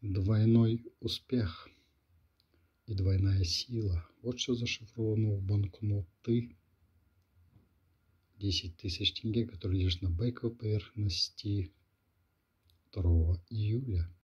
Двойной успех и двойная сила. Вот что зашифровано в банкноты. 10 тысяч тенге, которые лежат на бэковой поверхности 2 июля.